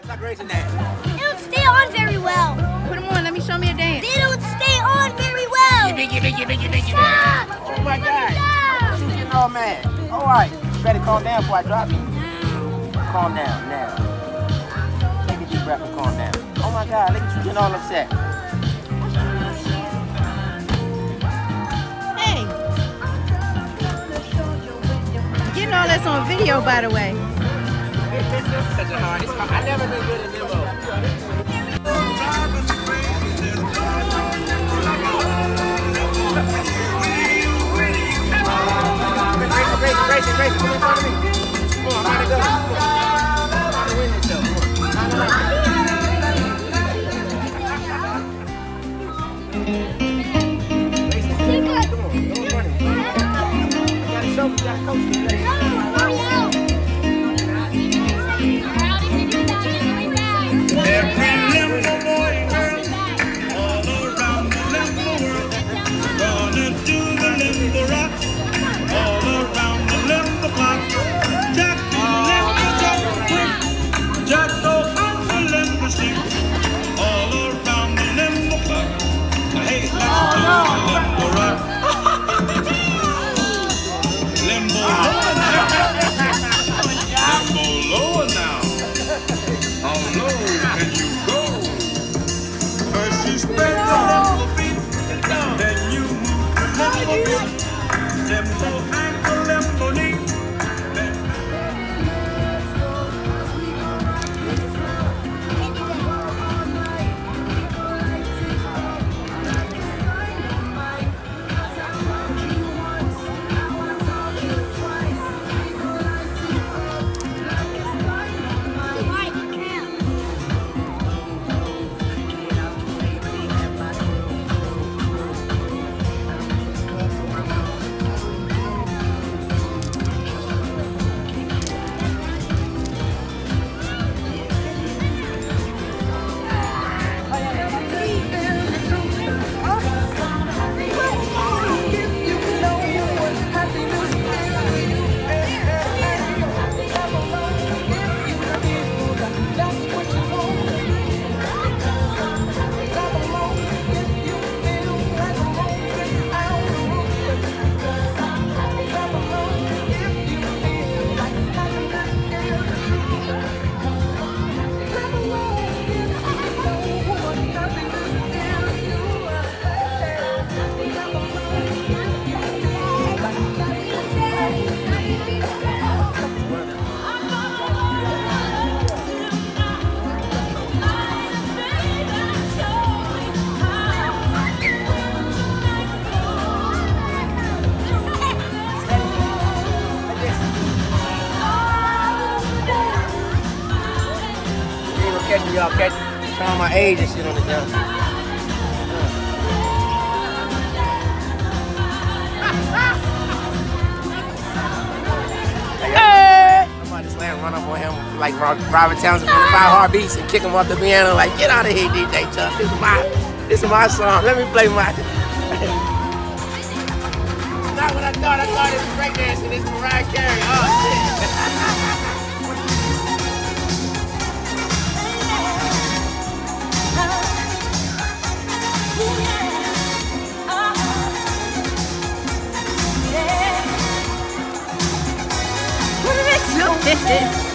It's like racing that. They don't stay on very well. Put them on. Let me show me a dance. They don't stay on very well. Stop. Oh my God. You getting all mad. All right. You better calm down before I drop you. Calm down now. Take a deep breath and calm down. Oh my God. Look at you getting all upset. Hey. Getting all that's on video, by the way. Such a hard. I never been good at limo. Race, come in front of me. Come on, I'm ready to go. I'm trying to win this show. Come on, don't run it. You gotta show me, you gotta coach me. Every limbo boy and girl, all around the limbo world, gonna do the limbo rock, all around the limbo clock. Jack do limbo jump quick, Jack go out the limbo stick, all around the limbo clock. Hey, let's do the limbo rock. Limbo lower now. How low can you go? First you spread the limbo feet, then you move the limbo foot, limbo ankle, limbo knee. Y'all catch showing my age and shit on the jump. Hey! I'm about to slam run up on him like Robert Townsend from the 5 Heartbeats and kick him off the piano like, get out of here, DJ Chuck. This is my song. Let me play my. It's not what I thought. I thought it was breakdancing. It's Mariah Carey. Oh shit. What did it do?